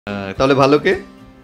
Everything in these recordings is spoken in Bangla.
তাহলে ভালো কে?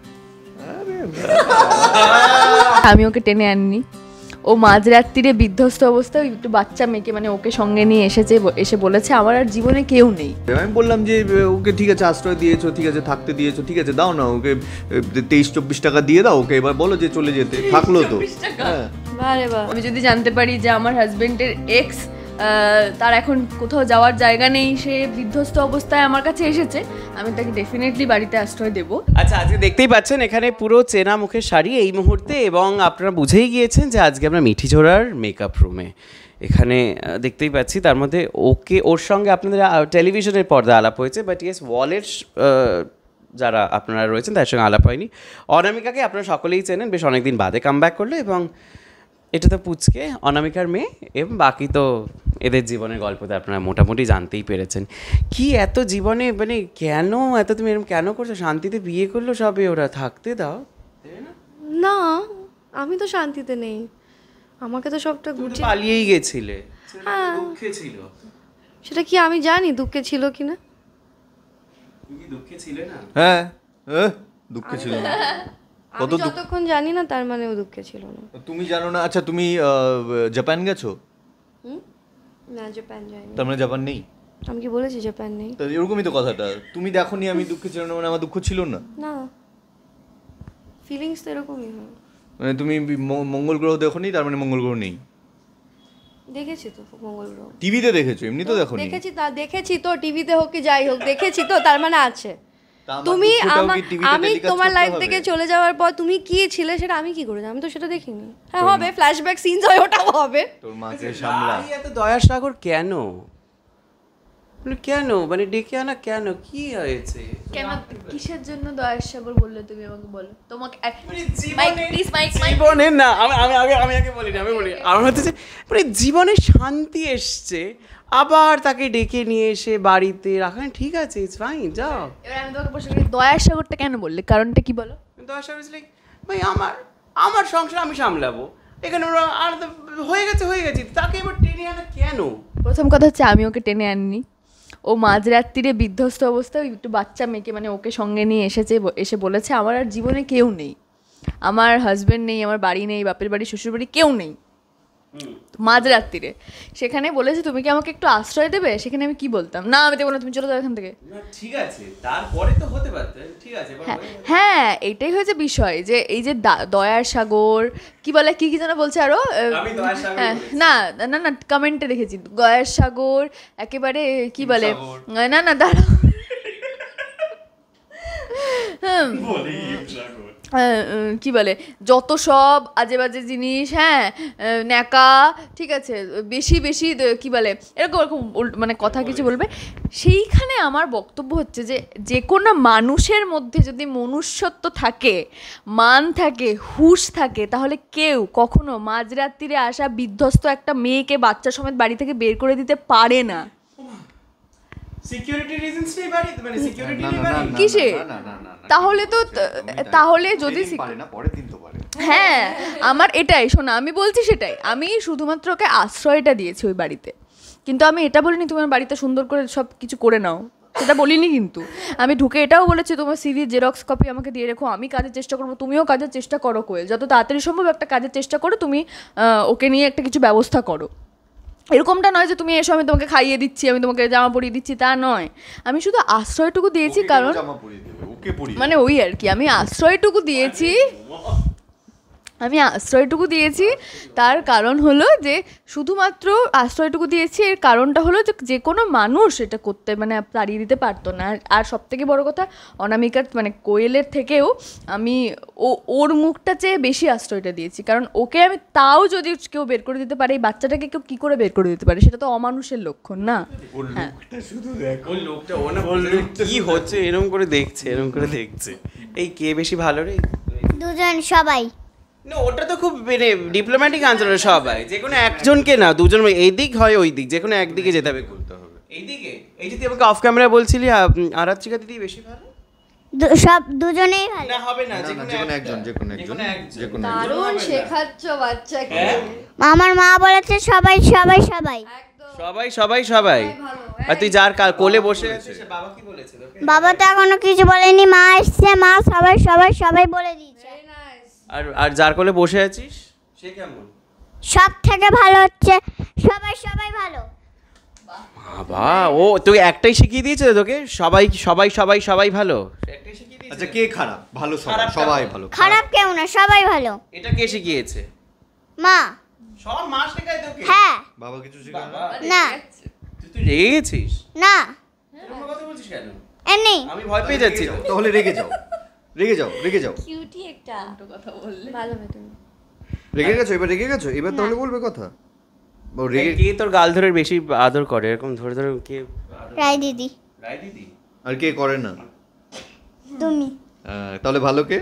আমি ওকে টেনে আনিনি, ও মাঝরাত্রিরে বিধ্বস্ত অবস্থায় একটু বাচ্চা মেয়েকে মানে ওকে সঙ্গে নিয়ে এসেছে, এসে বলেছে আমার আর জীবনে কেউ নেই। আমি বললাম যে ওকে ঠিক আছে আশ্রয় দিয়েছো, ঠিক আছে থাকতে দিয়েছো, ঠিক আছে দাও না ওকে 23-24 টাকা দিয়ে দাও ওকে, এবার বলো যে চলে যেতে, থাকলো তো। আমি যদি জানতে পারি যে আমার হাজবেন্ডের এক্স তার এখন কোথাও যাওয়ার জায়গা নেই, সে বিধ্বস্ত অবস্থায় আমার কাছে এসেছে, আমি তাকে ডেফিনেটলি বাড়িতে আশ্রয় দেবো। আচ্ছা, আজকে দেখতেই পাচ্ছেন এখানে পুরো চেনা মুখের শাড়ি এই মুহূর্তে, এবং আপনারা বুঝেই গিয়েছেন যে আজকে আমরা মিঠিঝোড়ার মেকআপ রুমে এখানে দেখতেই পাচ্ছি। তার মধ্যে ওর সঙ্গে আপনাদের টেলিভিশনের পর্দা আলাপ হয়েছে, বাট ইয়েস ওয়ালের যারা আপনারা রয়েছেন তার সঙ্গে আলাপ হয়নি। অনামিকাকে আপনারা সকলেই চেনেন, বেশ অনেকদিন বাদে কামব্যাক করলো, এবং এটা তো পুচকে অনামিকার মেয়ে, এবং বাকি তো এদের জীবনের গল্পতে আপনারা মোটামুটি জানতেই পেরেছেন। কি এত জীবনে মানে কেন এত তুমি এরকম কেন করছো? শান্তিতে বিয়ে করলো সবে, ওরা থাকতে দাও না। আমি তো শান্তিতে নেই, আমাকে তো সবটা গুছিয়ে পালিয়েই গেছিলে। হ্যাঁ, দুঃখে ছিল সেটা কি আমি জানি দুঃখে ছিল কিনা? তুমি দুঃখে ছিলে না? হ্যাঁ দুঃখে ছিল না। আমি যতক্ষণ জানি না তার মানে ও দুঃখে ছিল না। তুমি জানো না? আচ্ছা তুমি জাপান গেছো? না, জাপান যাইনি। তার মানে জাপান নেই? আমি কি বলেছি জাপান নেই? তো এরকমই তো কথাটা, তুমি দেখোনি আমি দুঃখে ছিল না মানে আমার দুঃখ ছিল না? না, ফিলিংস তো এরকমই হয়। মানে তুমি মঙ্গল গ্রহ দেখোনি তার মানে মঙ্গল গ্রহ নেই? দেখেছি তো মঙ্গল গ্রহ, টিভিতে দেখেছো, এমনি তো দেখোনি? দেখেছি তো টিভিতে হোক কি যাই হোক দেখেছি তো, তার মানে আছে। তুমি আমি তোমার লাইফ থেকে চলে যাওয়ার পর তুমি কি ছিলে সেটা আমি কি করে জানি? আমি তো সেটা দেখিনি। হ্যাঁ হবে, ফ্ল্যাশব্যাক সিনস হয়, ওটাও হবে। তোর মাকে সামলা। এত দয়া সাগর কেন? কেন মানে ডেকে আনা কেন? কি হয়েছে? কেন কিসের জন্য দয়ার সাগর বললে তুমি আমাকে বলো? তোমাকে জীবনে না, আমি আগে বলি না, আমি বলি আমার হচ্ছে মানে জীবনে শান্তি এসছে, আবার তাকে ডেকে নিয়ে এসে বাড়িতে রাখা ঠিক আছে, ইটস ফাইন, যাও। এবার আমি তোমাকে প্রশ্ন করি, দয়ার সাগরটা কেন বললে? কারণটা কি বলো? দয়া সাগর লাইক ভাই আমার সংসার আমি সামলাবো, এখানে ওরা আর হয়ে গেছে, তাকে এবার টেনে আনা কেন? প্রথম কথা হচ্ছে আমি ওকে টেনে আনিনি, ও মাঝরাত্রিরে বিধ্বস্ত অবস্থায় একটু বাচ্চা মেয়েকে মানে ওকে সঙ্গে নিয়ে এসেছে, এসে বলেছে আমার আর জীবনে কেউ নেই, আমার হাজবেন্ড নেই, আমার বাড়ি নেই, বাপের বাড়ি শ্বশুর বাড়ি কেউ নেই। মাঝরাত্রিরে সেখানে বলেছে তুমি কি আমাকে একটু আশ্রয় দেবে? সেখানে আমি কি বলতাম? না আমি দেবো না, তুমি চলে যাও এখান থেকে। ঠিক আছে, তারপরে তো হতে পারতে, ঠিক আছে। হ্যাঁ এটাই হয়েছে বিষয়, যে এই যে দয়ার সাগর কি বলে, কি যেন বলছে আরো, না না না কমেন্টে দেখেছি দয়ার সাগর একেবারে কি বলে, না না দাঁড়াও, কি বলে যত সব আজে বাজে জিনিস, হ্যাঁ ন্যাকা, ঠিক আছে বেশি কি বলে এরকম মানে কথা কিছু বলবে। সেইখানে আমার বক্তব্য হচ্ছে যে যে কোনো মানুষের মধ্যে যদি মনুষ্যত্ব থাকে, মান থাকে, হুঁশ থাকে, তাহলে কেউ কখনো মাঝরাত্রিরে আসা বিধ্বস্ত একটা মেয়েকে বাচ্চা সমেত বাড়ি থেকে বের করে দিতে পারে না। সিকিউরিটি রিজনস নেই বাড়িতে, মানে সিকিউরিটি নেই বাড়িতে কিসে? তাহলে তো তাহলে যদি হ্যাঁ আমার এটাই শোনা, আমি বলছি সেটাই, আমি শুধুমাত্র ওকে আশ্রয়টা দিয়েছি ওই বাড়িতে, কিন্তু আমি এটা বলিনি তোমার বাড়িতে সুন্দর করে সব কিছু করে নাও, সেটা বলিনি। কিন্তু আমি ঢুকে এটাও বলেছি তোমার সিভি জেরক্স কপি আমাকে দিয়ে রেখো, আমি কাজের চেষ্টা করবো, তুমিও কাজের চেষ্টা করো, কোয়েল যত তাড়াতাড়ি সম্ভব একটা কাজের চেষ্টা করো, তুমি ওকে নিয়ে একটা কিছু ব্যবস্থা করো। এরকমটা নয় যে তুমি এসো আমি তোমাকে খাইয়ে দিচ্ছি, আমি তোমাকে জামা পরিয়ে দিচ্ছি, তা নয়। আমি শুধু আশ্রয়টুকু দিয়েছি, কারণ মানে ওই আর কি, আমি আশ্রয়টুকু দিয়েছি, তার কারণ হলো যে শুধুমাত্র আশ্রয়টুকু দিয়েছি, এর কারণটা হলো যে কোনো মানুষ এটা করতে মানে তাড়িয়ে দিতে পারতো না। আর সব থেকে বড়ো কথা, অনামিকার মানে কোয়েলের থেকেও আমি ওর মুখটা চেয়ে বেশি আশ্রয়টা দিয়েছি, কারণ ওকে আমি তাও যদি কেউ বের করে দিতে পারে, এই বাচ্চাটাকে কেউ কী করে বের করে দিতে পারে? সেটা তো অমানুষের লক্ষণ না? হ্যাঁ কি হচ্ছে এরকম করে দেখছে, এই কে বেশি ভালো রে? দুজন সবাই না, ওটা তো খুব মানে ডিপ্লোম্যাটিক আনসার, সবাই যে কোনো একজনকে না, দুজন এই দিক হয় ওই দিক, যে কোনো একদিকে যেতে হবে, করতে হবে এই দিকে। এই যে তুই আমাকে অফ ক্যামেরা বলছিলি আরাত্রিকা দিদি বেশি ভালো, সব দুজনেই ভালো না হবে না, যে কোনো একজন দারুণ শেখাচ্ছ বাচ্চাকে। আমার মা বলেছে সবাই সবাই সবাই সবাই সবাই সবাই আর তুই যার কোলে বসে আছিস সে বাবা কি বলেছে তোকে? বাবা তো এখনো কিছু বলেনি, মা এসছে, মা সবাই সবাই সবাই বলে দিয়েছে। আর আর যার কোলে বসে আছিস সে কেমন? সব থেকে ভালো হচ্ছে সবাই সবাই ভালো। বাবা ও তোকে একটাই শিখিয়ে দিয়েছে তোকে সবাই সবাই সবাই সবাই ভালো একটাই শিখিয়ে দিয়েছে। আচ্ছা কে খারাপ? ভালো সবাই, খারাপ সবাই কেমন? ভালো। খারাপ কেউ না, সবাই ভালো। এটা কে শিখিয়েছে? মা। সব মা শেখায় তোকে? হ্যাঁ। বাবা কিছু শেখায় না? না তুই রেগে গেছিস? না এরকম কথা বলছিস কেন? এমনি। আমি ভয় পেয়ে যাচ্ছি তো। তাহলে রেগে যাও, রেগে যাও, রেগে যাও। কিউটি একটা কথা বললে ভালো হবে তুমি। রেগে গেছো? এবার রেগে গেছো? এবার তাহলে বলবে কথা। ও রেগে কে তোর গাল ধরে বেশি আদর করে এরকম ধরে ধরে কে? রায় দিদি। রায় দিদি? আর কে করে না? তুমি। তাহলে ভালো কে?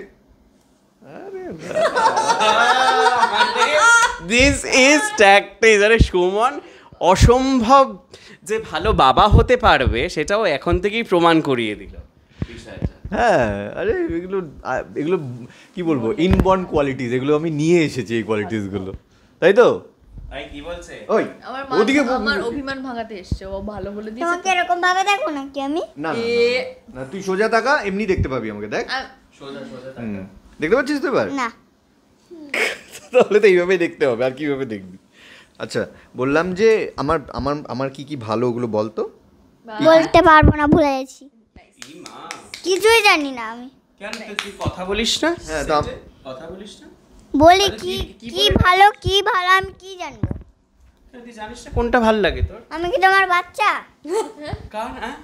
This is tactics. আরে সুমন অসম্ভব যে ভালো বাবা হতে পারবে সেটাও এখন থেকেই প্রমাণ করিয়ে দিল বিষয়টা। হ্যাঁ, আরে এগুলো এগুলো কি বলবো, ইনবর্ন কোয়ালিটিস, এগুলো আমি নিয়ে এসেছি এই কোয়ালিটিস গুলো, তাই তো? আই কি বলছে? ওই আমার ওদিকে আমার অভিমান ভাঙাতে এসছে, ও ভালো বলে দিয়েছে। তোমাকে এরকম ভাবে দেখো নাকি আমি? না না, না তুই সোজা থাকা, এমনি দেখতে পাবি আমাকে, দেখ। সোজা সোজা দেখতে পাচ্ছিস তো এবার? না। তাহলে তো এইভাবে দেখতে হবে, আর কিভাবে দেখবি? আচ্ছা, বললাম যে আমার আমার আমার কি কি ভালো ওগুলো বলতো। বলতে পারবো না, ভুলে গেছি, ই মা কিছুই জানি না আমি। কেন তুই কথা বলিস না? হ্যাঁ, তো কথা বলিস না? বলি তাহলে কি কি কি বলে? ভালো কি ভালো আমি কি জানবো? তুই জানিস না কোনটা ভালো লাগে তোর? আমি কি তোমার বাচ্চা? কার? হ্যাঁ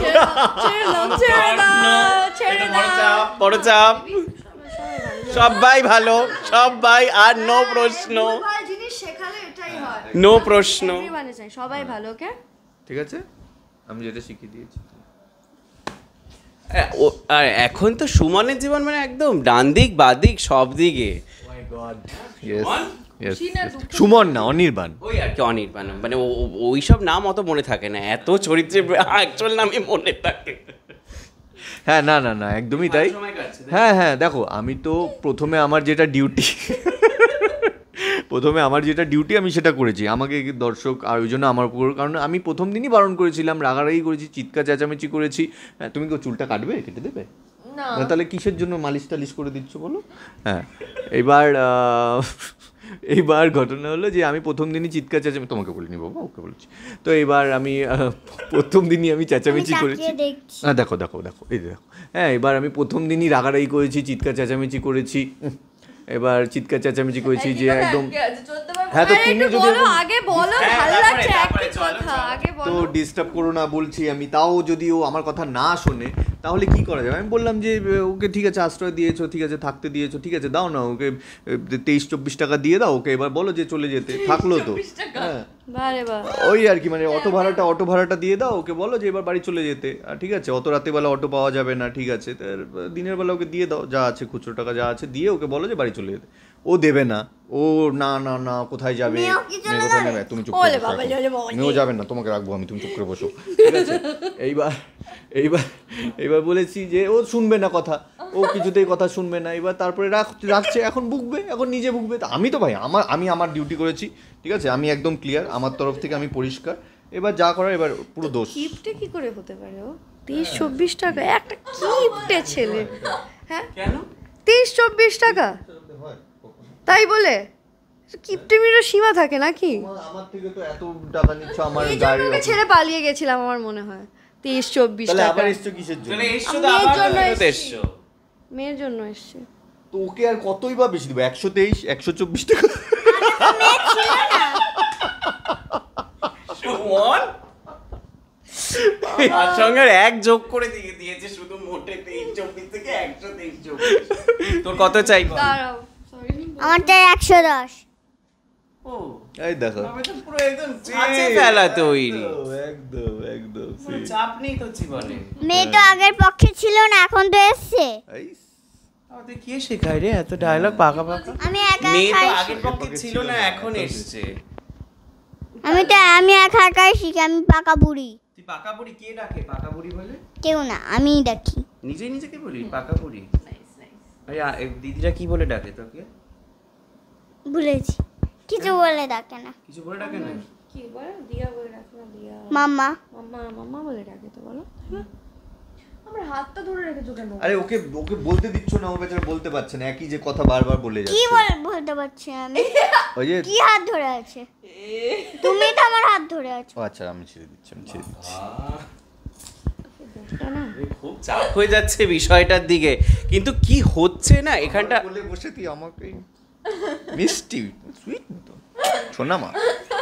ছেড়ে বড় চাপ। সবাই ভালো, সবাই, আর নো প্রশ্ন, ভালো জিনিস শেখালে এটাই হয়। নো প্রশ্ন। মানে চাই সবাই ভালো, ওকে? ঠিক আছে, আমি যেটা শিখিয়ে দিয়েছি। আর এখন তো সুমনের জীবন মানে একদম ডান দিক বাঁ দিক সব দিকে। My God, yes Suman? Yes. খুশি না দুঃখ? সুমন না, অনির্বাণ। ওই আর কি অনির্বাণ, মানে ওই সব নাম অত মনে থাকে না, এত চরিত্রের অ্যাকচুয়াল নামই মনে থাকে। হ্যাঁ, না না না, একদমই তাই। সময় কাটছে, তাই? হ্যাঁ হ্যাঁ, দেখো আমি তো প্রথমে আমার যেটা ডিউটি আমি সেটা করেছি, আমাকে দর্শক আর ওই জন্য আমার উপর, কারণ আমি প্রথম দিনই বারণ করেছিলাম, রাগারাগি করেছি, চিৎকার চেঁচামেচি করেছি। হ্যাঁ, তুমি কি চুলটা কাটবে, কেটে দেবে? না না, তাহলে কিসের জন্য মালিশ টালিশ করে দিচ্ছ বলো? হ্যাঁ, এইবার ঘটনা হলো যে আমি প্রথম দিনই চিৎকার চেঁচামেচি, তোমাকে বলিনি বাবা, ওকে বলেছি। তো এবার আমি প্রথম দিনই আমি চেঁচামেচি আমি করেছি। তাকিয়ে দেখছি। হ্যাঁ, দেখো দেখো দেখো, এই দেখো। হ্যাঁ, এবার আমি প্রথম দিনই রাগারাগি করেছি, চিৎকার চেঁচামেচি করেছি। এবার চিৎকার চেঁচামেচি করেছি যে একদম। হ্যাঁ, তো তুমি যদি বলো, আগে বলো, হ্যাঁ, ভালো তারপরে, লাগছে তারপরে, একই চলো, কথা, চলো। আগে তো বলো। ডিস্টার্ব করো না বলছি আমি, তাও যদি ও আমার কথা না শোনে তাহলে কি করা যাবে? আমি বললাম যে ওকে ঠিক আছে আশ্রয় দিয়েছো, ঠিক আছে থাকতে দিয়েছো, ঠিক আছে দাও না ওকে 23-24 টাকা দিয়ে দাও ওকে, এবার বলো যে চলে যেতে, থাকলো তো। হ্যাঁ, বারে বাহ, ওই আর কি, মানে অটো ভাড়াটা দিয়ে দাও ওকে, বলো যে এবার বাড়ি চলে যেতে। আর ঠিক আছে, অত রাতেবেলা অটো পাওয়া যাবে না, ঠিক আছে, তার দিনের বেলা ওকে দিয়ে দাও যা আছে, খুচরো টাকা যা আছে দিয়ে ওকে বলো যে বাড়ি চলে যেতে। ও দেবে না, ও না না না কোথায় যাবে, মেয়েও কি চলে মেয়ে কোথায় যাবে? নেবে, তুমি চুপ ওলে করে বসো বাবা, এখন। ওলে বাবা। মেয়েও যাবেন না, তোমাকে রাখবো আমি, তুমি চুপ করে বসো, ঠিক আছে? এইবার বলেছি যে ও শুনবে না কথা, ও কিছুতেই কথা শুনবে না। এবার তারপরে রাখছে, এখন ভুগবে, এখন নিজে ভুগবে। তা আমি তো ভাই আমি আমার ডিউটি করেছি, ঠিক আছে, আমি একদম ক্লিয়ার, আমার তরফ থেকে আমি পরিষ্কার। এবার যা করার এবার পুরো দোষ। কিপটে কি করে হতে পারে ও? 23-24 টাকা, একটা কিপটে ছেলে। হ্যাঁ, কেন? 23-24 টাকা, তাই বলে কিপটেমিরও সীমা থাকে নাকি? আমার থেকে তো এত টাকা নিচ্ছ আমার এই জন্য গাড়ি, ওকে ছেড়ে পালিয়ে গেছিলাম আমার মনে হয়। 23-24 তাহলে টাকা আবার এসছো কিসের জন্য? তাহলে এসছো আমি তো এর আবার জন্য ফেরত এসছি। এসছো। মেয়ের জন্য এসছে। তো ওকে আর কতই বা বেশি দেবো? 123-124 টাকা। সুমন তার সঙ্গে এক যোগ করে দিয়েছে শুধু মোটে 23-24 থেকে 123-24। তোর কত চাই বল? দাঁড়াও, সরি। আমার চাই 110। ও এই দেখো, তবে তো পুরো একদম চাচে ফেলা তৈরি, একদম একদম কোনো চাপ নেই তোর জীবনে। মেয়ে তো আগের পক্ষে ছিল না, এখন তো এসছে। আমাদের কে শেখায় রে এত ডায়লগ পাকা পাকা? আমি একা মেয়ে তো একাই আগের পক্ষে ছিল না, এখন এসছে। আমি একা একাই শিখি, আমি পাকা বুড়ি। তুই পাকা বুড়ি? কে ডাকে পাকা বুড়ি বলে? কেউ না, আমিই ডাকি। নিজেই নিজেকে বলি পাকা বুড়ি? আরে দিদিরা কি বলে ডাকে তোকে? ভুলেছি, কিছু বলে ডাকে না। কিছু বলে ডাকে না? কি বলে দিয়া বলে ডাকে না, দিয়া মাম্মা মাম্মা মাম্মা বলে ডাকে তো, বলো না? আমার হাতটা ধরে রেখেছো কেন? আরে ওকে ওকে বলতে দিচ্ছ না, ও বেচারা বলতে পারছে না, একই যে কথা বারবার বলে কি যাচ্ছে। বলতে পারছি আমি? ওই যে কি হাত ধরে আছে? তুমি তো আমার হাত ধরে আছো। ও আচ্ছা, আমি ছেড়ে দিচ্ছি, আমি ছেড়ে দিচ্ছি। খুব চাপ হয়ে যাচ্ছে বিষয়টার দিকে, কিন্তু কি হচ্ছে না এখানটা। বলে বসে তুই আমাকে মিষ্টি সুইট মতো শোনা মা।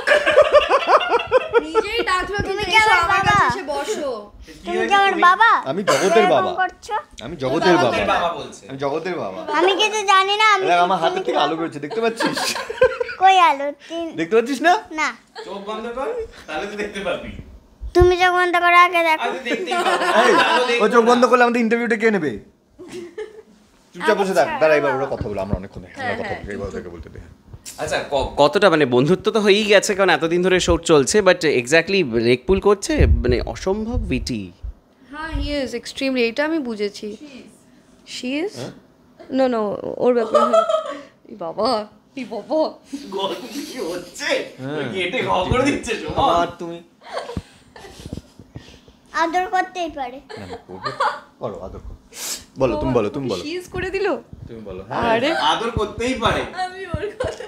নিজেই ডাকলো, তুমি তুমি কি আমার আমার বাবা? কাছে এসে বসো। তুমি কি আমার বাবা? আমি জগতের এরকম বাবা, করছো? আমি জগতের বাবা, বাবা বলছে। আমি জগতের বাবা। আমি কিছু জানি না। আমি দেখ আমার হাতের থেকে আলো বেরোচ্ছে, দেখতে পাচ্ছিস? কই আলো? দেখতে পাচ্ছিস না? না, চোখ বন্ধ কর, তাহলে তুই দেখতে পাবি। তুমি চোখ বন্ধ করো, আগে দেখো। আমি দেখতেই পাবো। এই, ও চোখ বন্ধ করলে আমাদের ইন্টারভিউটা কে নেবে? চুপচাপ বসে থাক, দাঁড়া এবার ওরা কথা বলো, আমরা অনেকক্ষণ কথা বলছি, এবার ওদেরকে বলতে দে। আচ্ছা, কতটা মানে বন্ধুত্ব তো হয়েই গেছে, কারণ এতদিন ধরে শোট চলছে, বাট এক্স্যাক্টলি লেগ পুল করছে মানে অসম্ভব বিটি। হ্যাঁ, হি ইজ এক্সট্রিমলি, এটা আমি বুঝেছি। শি ইজ নো নো, ওর ব্যাপারে ই বাবা, ই বাবা, গল্প কি হচ্ছে? গেটে খবর দিচ্ছে আর তুমি আদর করতেই পারে। না, না, করবে। করো, আদর করো। বলো, তুমি বলো, তুমি বলো, শি ইজ করে দিল। তুমি বলো। আরে আদর করতেই পারে। আমি ওর কথা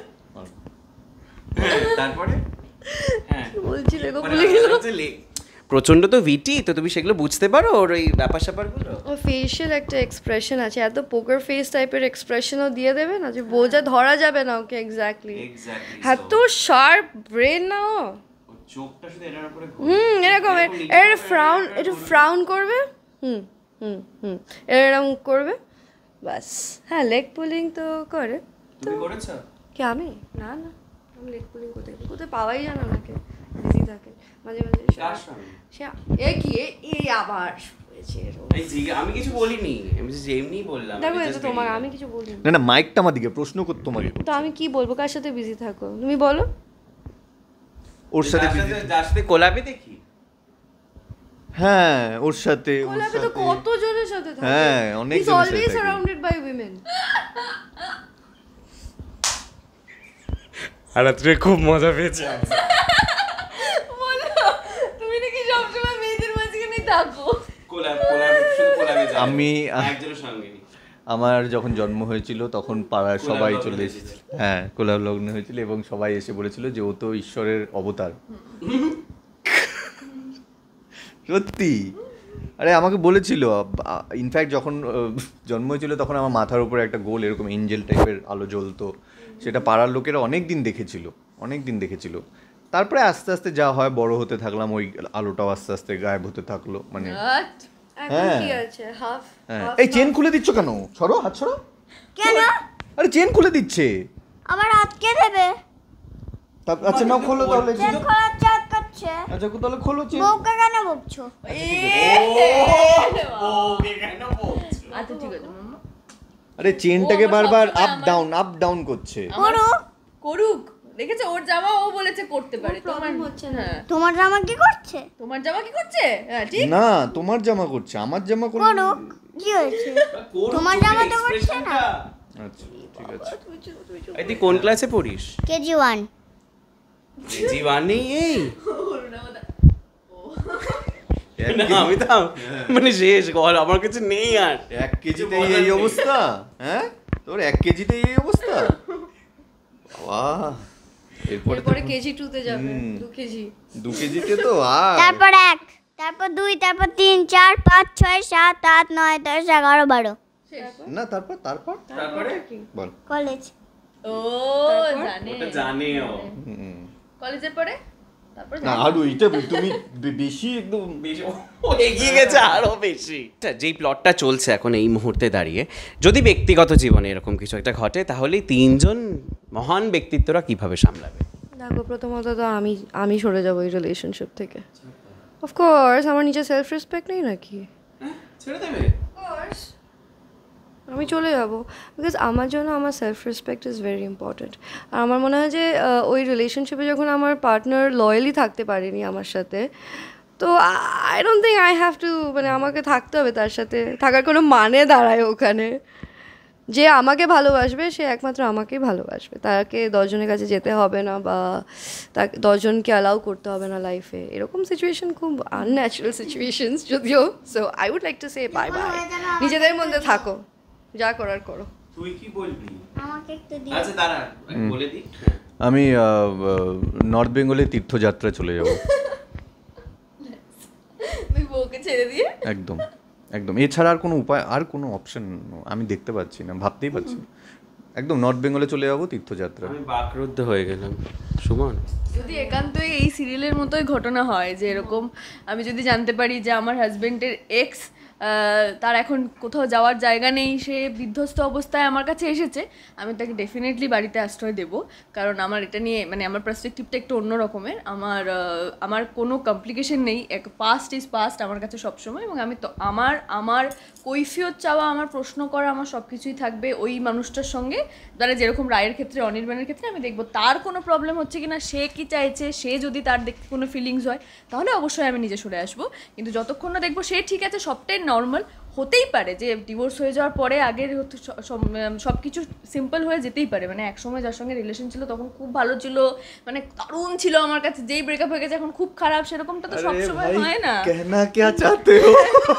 তারপরে হ্যাঁ বলছিলে গো, মানে ভুলে গেল। প্রচন্ড তো ভিটি, তো তুমি সেগুলো বুঝতে পারো ওর ওই ব্যাপার স্যাপারগুলো। ও ফেশিয়াল একটা এক্সপ্রেশন আছে, এত পোকার ফেস টাইপের এক্সপ্রেশনও দিয়ে দেবে না যে বোঝা ধরা যাবে না ওকে এক্স্যাক্টলি। এত শার্প ব্রেন না ও। চোখটা শুধু এটার উপরে এরকম এটা ফ্রাউন করবে, এরকম করবে, বাস। হ্যাঁ, লেগ পুলিং তো করে। তুমি করেছো? কি আমি? না না, আমি লেগ পুলিং কোথায় কোথায় পাওয়াই জানো নাকি, বিজি থাকে মাঝে মাঝে। কার সঙ্গে? এ কি এই আবার হয়েছে এরকম। আমি কিছু বলিনি, আমি যে এমনিই বললাম। দেখো এটা তোমার, আমি কিছু বলিনি না না, মাইকটা আমার দিকে, প্রশ্ন করতে তোমাকে। তো আমি কি বলবো, কার সাথে বিজি থাকো তুমি বলো। ওর সাথে যার সাথে কোলাবে দেখি। হ্যাঁ, ওর সাথে কোলাবে তো কত জনের সাথে থাকে। হ্যাঁ, অনেক He's জনের সাথে always থাকে। surrounded by women. আর রাত্রে খুব মজা পেয়েছি। বলো, তুমি নাকি সবসময় মেয়েদের মাঝখানেই থাকো। আমি একজনের সঙ্গে আমার যখন জন্ম হয়েছিল তখন পাড়ার সবাই চলে এসেছিল। হ্যাঁ, কোলাব লগ্ন হয়েছিল এবং সবাই এসে বলেছিল যে ও তো ঈশ্বরের অবতার। সত্যি, আরে আমাকে বলেছিল। ইনফ্যাক্ট যখন জন্ম হয়েছিল তখন আমার মাথার উপরে একটা গোল এরকম এঞ্জেল টাইপের আলো জ্বলতো, সেটা পাড়ার লোকেরা অনেক দিন দেখেছিল। তারপরে আস্তে আস্তে যা হয়, বড় হতে থাকলাম, ওই আলোটাও আস্তে আস্তে গায়েব হতে থাকলো। মানে এখন কি আছে হাফ। এই চেন খুলে দিচ্ছ কেন? ছড়ো, হাত ছড়ো। কেন? আরে চেন খুলে দিচ্ছে। আমার হাত কে দেবে? আচ্ছা নাও, খোলো তাহলে। চেন খোলার চাপ করছে। আচ্ছা তাহলে খোলো চেন। বউকে কেন বকছো? আচ্ছা ঠিক আছে মাম্মা, আরে চেনটাকে বারবার আপ ডাউন করছে। করুক, দেখেছো ওর জামা ও বলেছে করতে পারে, তোমার হচ্ছে না। হ্যাঁ, তোমার জামা কি করছে? তোমার জামা কি করছে? হ্যাঁ ঠিক। না, তোমার জামা করছে, আমার জামা করছে। করুক, কি হয়েছে? তোমার জামা তো করছে না। আচ্ছা ঠিক আছে। তুই কোন ক্লাসে পড়িস? কেজি 1। জীবানি এই না, আমি তো মানে শেষ গল, আমার কাছে নেই আর। 1 কেজিতেই এই অবস্থা? হ্যাঁ, তোর 1 কেজিতেই এই অবস্থা? বাহ, এরপরে কেজি 2 তে যাবে, 2 কেজি। 2 কেজিতে তো আর তারপর 1, তারপর 2, তারপর 3, 4, 5, 6, 7, 8, 9, 10, 11, 12। না, তারপরে বল। কলেজ। ও জানে, ওটা জানে ও। কলেজের পরে তারপর না, আর ওইটা তুমি বেশি একদম বেশি ও এগিয়ে গেছে আরো বেশি। যেই প্লটটা চলছে এখন এই মুহূর্তে দাঁড়িয়ে, যদি ব্যক্তিগত জীবনে এরকম কিছু একটা ঘটে, তাহলে 3 জন মহান ব্যক্তিত্বরা কিভাবে সামলাবে? দেখো, প্রথমত তো আমি সরে যাবো এই রিলেশনশিপ থেকে। অফকোর্স, আমার নিজের সেলফ রেসপেক্ট নেই নাকি? ছেড়ে দেবে? আমি চলে যাব, বিকজ আমার জন্য আমার self respect is very important. আর আমার মনে হয় যে ওই রিলেশনশিপে যখন আমার পার্টনার লয়ালি থাকতে পারেনি আমার সাথে, তো I don't think I have to, মানে আমাকে থাকতে হবে তার সাথে, থাকার কোনো মানে দাঁড়ায় ওখানে। যে আমাকে ভালোবাসবে সে একমাত্র আমাকেই ভালোবাসবে, তাকে 10 জনের কাছে যেতে হবে না বা তাকে 10 জনকে অ্যালাউ করতে হবে না লাইফে। এরকম সিচুয়েশন খুব আনন্যাচারাল সিচুয়েশনস যদিও। So I would like to say bye bye, নিজেদের মধ্যে থাকো, যা করার করো। তুই কি বলবি? আমাকে একটু দিন। আচ্ছা দাঁড়া বলে দিই। আমি নর্থ বেঙ্গলে তীর্থযাত্রা চলে যাব। তুই বউকে ছেড়ে দিয়ে? একদম একদম, এছাড়া আর কোনো উপায়, আর কোনো অপশন আমি দেখতে পাচ্ছি না, ভাবতেই পারছি না। একদম নর্থ বেঙ্গলে চলে যাবো তীর্থযাত্রা। আমি বাকরুদ্ধ হয়ে গেলাম। সুমন, যদি একান্তই এই সিরিয়ালের মতোই ঘটনা হয় যে এরকম আমি যদি জানতে পারি যে আমার হাজবেন্ডের এক্স তার এখন কোথাও যাওয়ার জায়গা নেই, সে বিধ্বস্ত অবস্থায় আমার কাছে এসেছে, আমি তাকে ডেফিনেটলি বাড়িতে আশ্রয় দেবো। কারণ আমার এটা নিয়ে মানে আমার পার্সপেক্টিভটা একটু অন্য রকমের। আমার কোনো কমপ্লিকেশন নেই, পাস্ট ইজ পাস্ট আমার কাছে সবসময়। এবং আমি তো আমার কৈফিয়ত চাওয়া, আমার প্রশ্ন করা, আমার সব কিছুই থাকবে ওই মানুষটার সঙ্গে, যারা যেরকম রায়ের ক্ষেত্রে, অনির্বাণের ক্ষেত্রে আমি দেখবো তার কোনো প্রবলেম হচ্ছে কিনা, সে কি চাইছে, সে যদি তার দেখতে কোনো ফিলিংস হয় তাহলে অবশ্যই আমি নিজে সরে আসবো। কিন্তু যতক্ষণ না দেখবো সে ঠিক আছে, সবটাই নর্মাল, হতেই পারে যে ডিভোর্স হয়ে যাওয়ার পরে আগের সব কিছু সিম্পল হয়ে যেতেই পারে। মানে একসময় যার সঙ্গে রিলেশন ছিল তখন খুব ভালো ছিল, মানে দারুণ ছিল আমার কাছে, যেই ব্রেকআপ হয়ে গেছে এখন খুব খারাপ, সেরকমটা তো সবসময় হয় না। कहना क्या चाहते हो?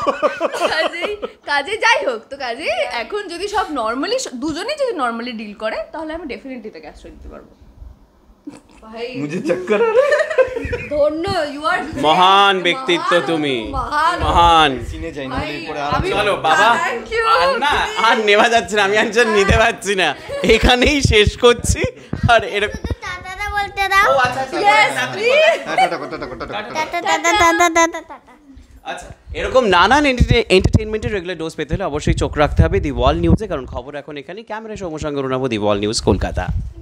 কাজে যাই হোক তো, কাজে এখন যদি সব নর্মালি, দুজনেই যদি নর্মালি ডিল করে তাহলে আমি ডেফিনেটলি তাকে আশ্রয় দিতে পারবো। ভাই मुझे चक्कर आ रहा है। ধন্য, ইউ আর মহান ব্যক্তিত্ব তুমি, মহান। सीने जाए ना পরে আর চলো বাবা, আর না আর নেওয়া যাচ্ছে না, আমি আর নিতে পারছি না, এখানেই শেষ করছি। আর এরকম শুধু টাটাটা বলতে দাও। ও আচ্ছা আচ্ছা, এরকম নানান এন্টারটেইনমেন্টের রেগুলার ডোজ পেতে হলে অবশ্যই চোখ রাখতে হবে দি ওয়াল নিউজে, কারণ খবর এখন এখানে। ক্যামেরা সৌম্য সঙ্গে রুনাবো, দি ওয়াল নিউজ, কলকাতা।